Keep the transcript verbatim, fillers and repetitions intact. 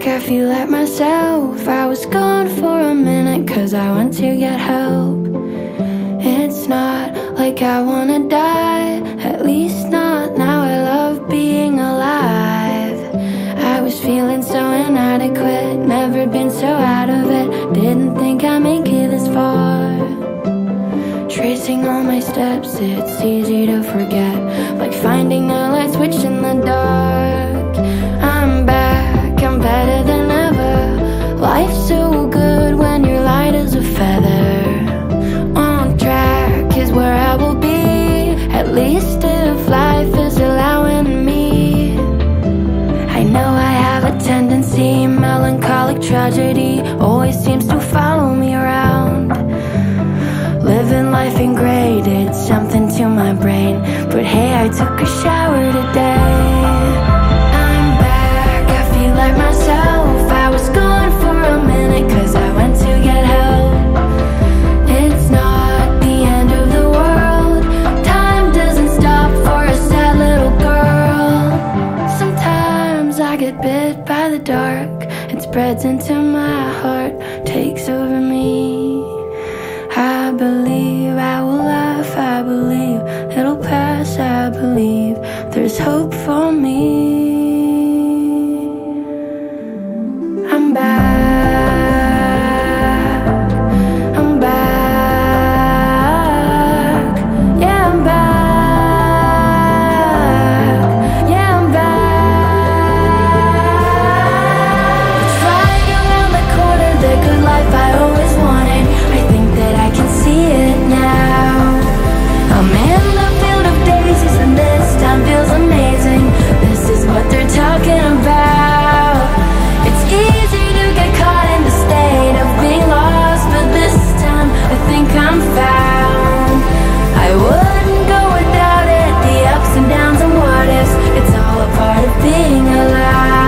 I feel like myself. I was gone for a minute cause I went to get help. It's not like I wanna die, at least not now. I love being alive. I was feeling so inadequate, never been so out of it. Didn't think I'd make it this far. Tracing all my steps, it's easy to forget, like finding a light switch in the dark. I'm back, I'm better than ever. Life's so good when you're light as a feather. On track is where I will be, at least if life is allowing me. I know I have a tendency, melancholic tragedy always seems to follow me around. Living life in gray did something to my brain, but hey, I took a shower today. I'm back, I feel like myself. I was gone for a minute cause I went to get help. It's not the end of the world, time doesn't stop for a sad little girl. Sometimes I get bit by the dark, it spreads into my heart, takes over me. I believe I will laugh, I believe it'll pass, I believe there's hope for me. I'm back, I'm back, yeah I'm back, yeah I'm back. It's right around the corner, the good life I always wanted. I think that I can see it now. I'm in the field of daisies and this time feels amazing. This is what they're talking about. It's easy to get caught in the state of being lost, but this time I think I'm found. I wouldn't go without it, the ups and downs and what ifs, it's all a part of being alive.